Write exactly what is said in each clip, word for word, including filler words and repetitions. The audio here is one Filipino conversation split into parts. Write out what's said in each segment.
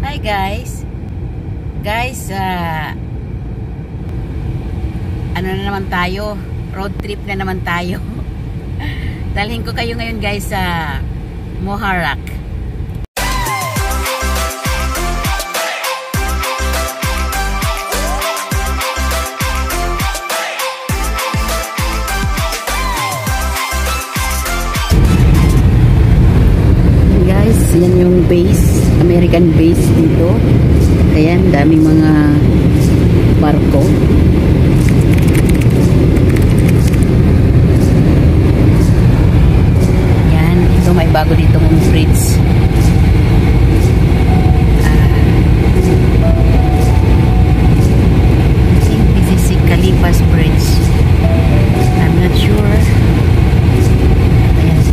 Hi guys. Guys, uh, ano na naman tayo? Road trip na naman tayo. Dalhin ko kayo ngayon guys sa Muharraq. Guys, yan yung base, American base dito. Ayan, daming mga barko. Yan, ito may bago dito ng bridge. Uh, I think this is si Khalifa's Bridge. I'm not sure. Ayan,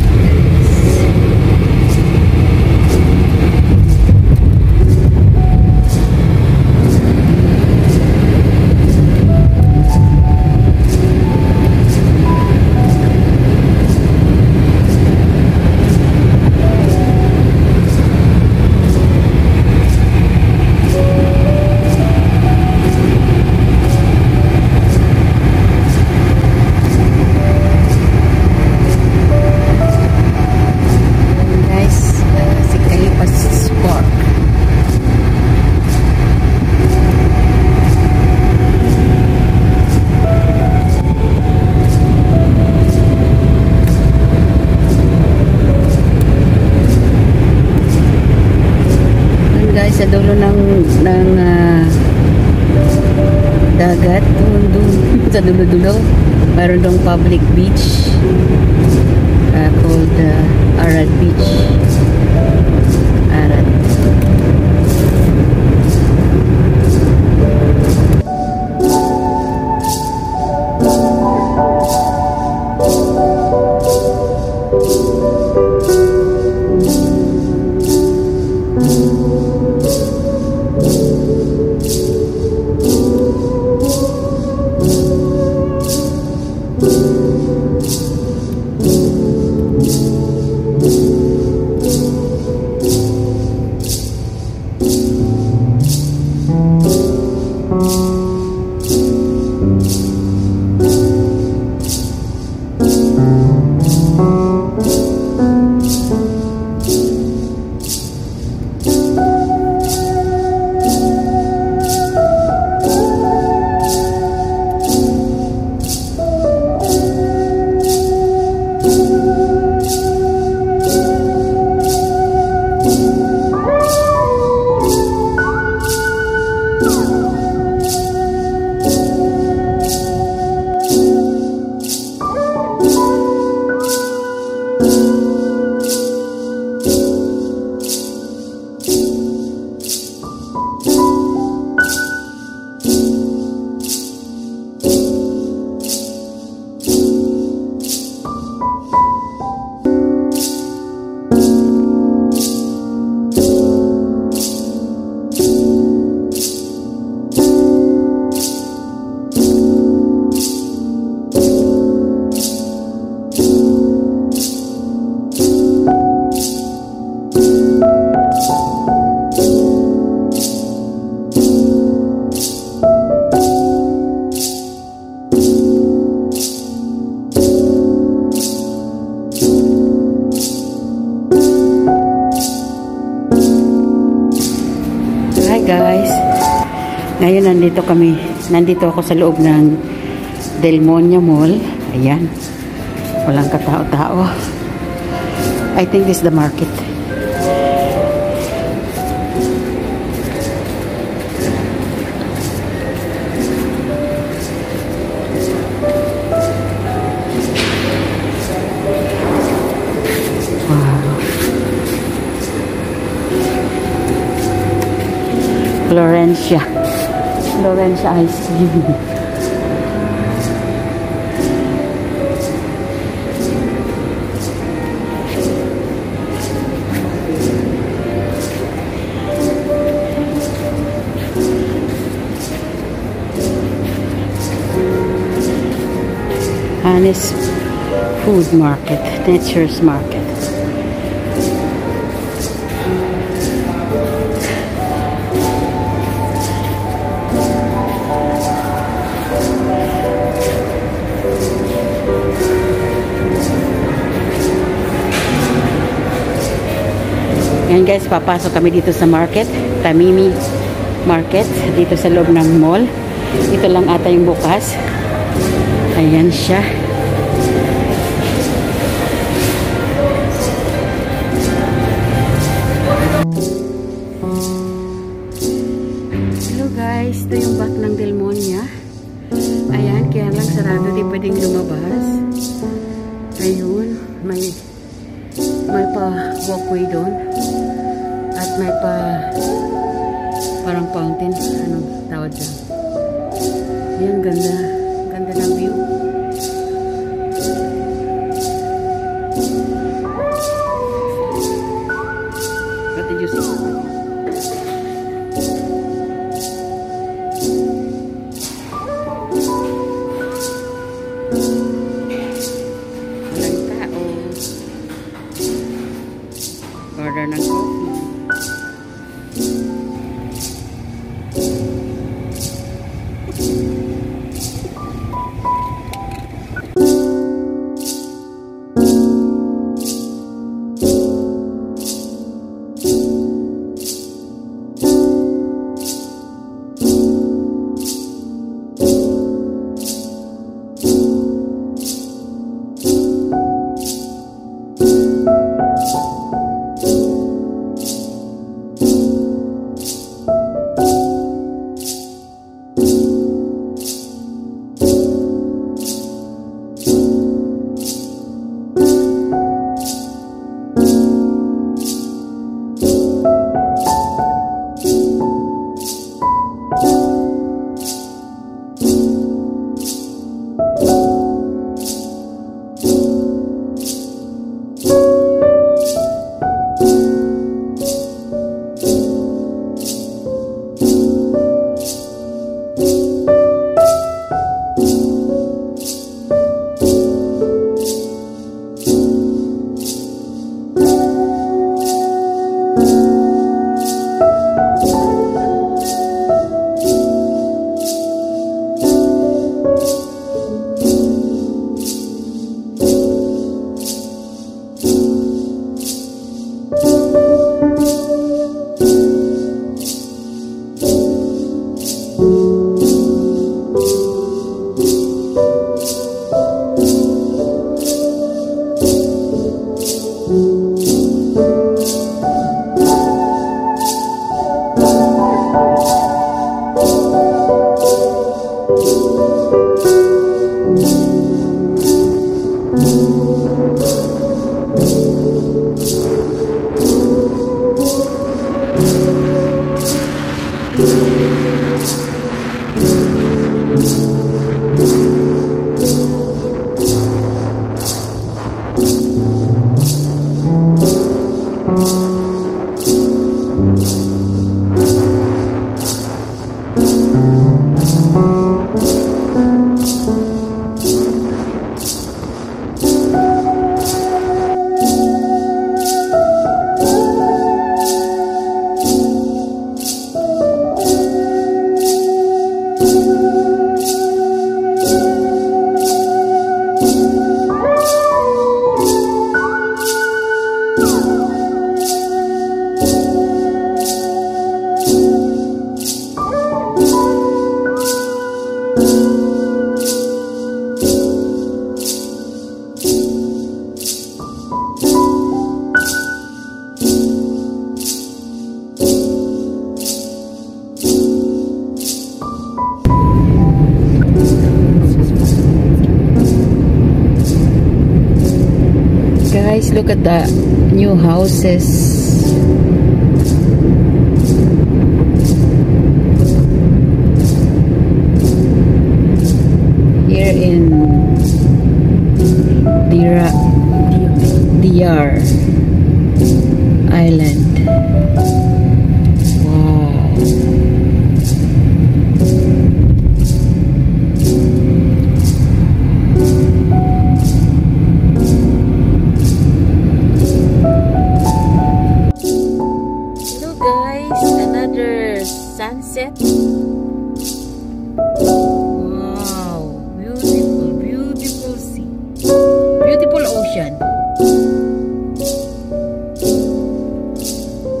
sa dulo ng ng uh, dagat dun, sa dulo-dulo mayroon dong public beach uh, called uh, Arad Beach. Arad. Guys, ngayon nandito kami, nandito ako sa loob ng Delmonia Mall. Ayan, walang katao-tao. I think this is the market. Florencia. Florencia ice cream. Hannes Food Market, Nature's Market. Ayan guys, papasok kami dito sa market, Tamimi Market, dito sa loob ng mall. Ito lang ata yung bukas. Ayan siya. Hello guys, ito yung back ng Delmonia. Ayan, kaya lang sarado, di pwedeng lumabas. Ayun, may may pa walkway doon. At may pa parang fountain. Anong tawag dyan? Ayan, ganda. Ganda ng view. What did you see? Order ng coffee. Guys, look at the new houses. Here in Dira, D R Island. Wow. Sunset. Wow, beautiful, beautiful sea, beautiful ocean.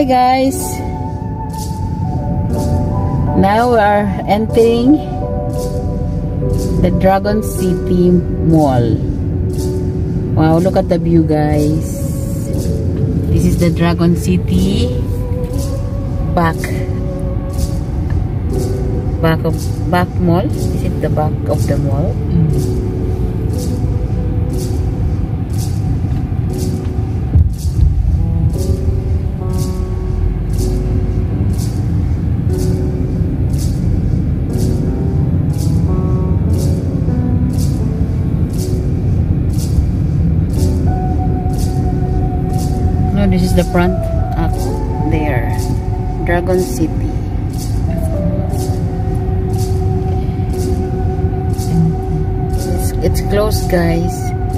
Hi guys. Now we are entering the Dragon City Mall. Wow, look at the view guys. This is the Dragon City back back of back mall. Is it the back of the mall? Mm. No, this is the front up there. Dragon City. It's, it's closed, guys.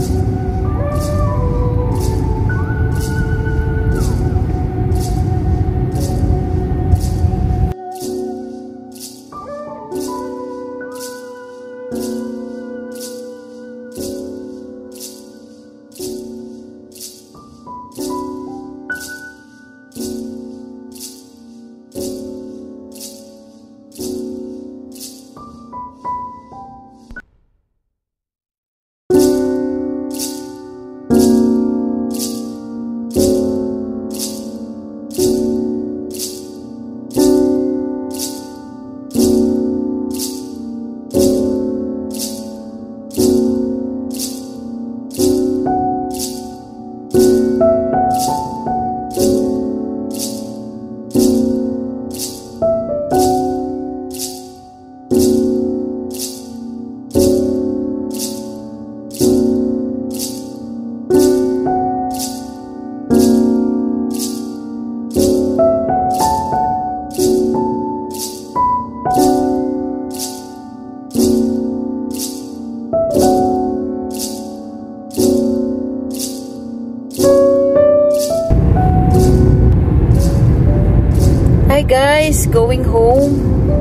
Hi guys, going home.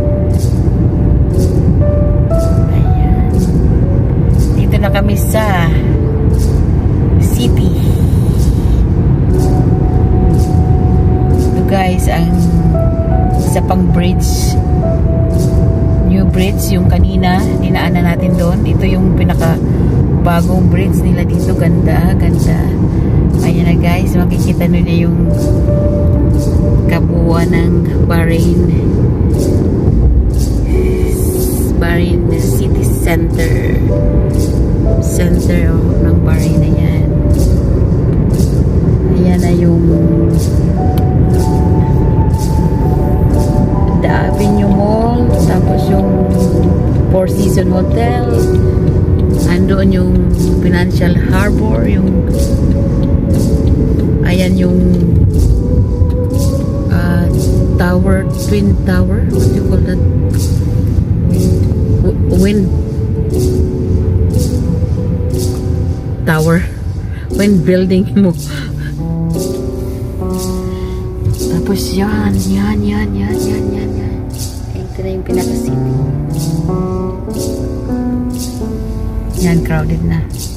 Ayan. Dito na kami sa city. Ito guys, ang isa pang bridge. New bridge, yung kanina dinaanan natin doon. Ito yung pinaka bagong bridge nila dito. Ganda, ganda. Ayan na guys, makikita nyo na yung kabuuan ng Bahrain Bahrain City Center Center oh, ng Bahrain na yan. Ayan na yung The Avenue Mall, tapos yung Four Seasons Hotel, andoon yung Financial Harbor, yung ayan yung tower, twin tower, what do you call that? Wind tower, wind building mo. Tapos yan, yan, yan, yan, yan, yan, yan. Ito na yung pinaka-city. Yan, crowded na.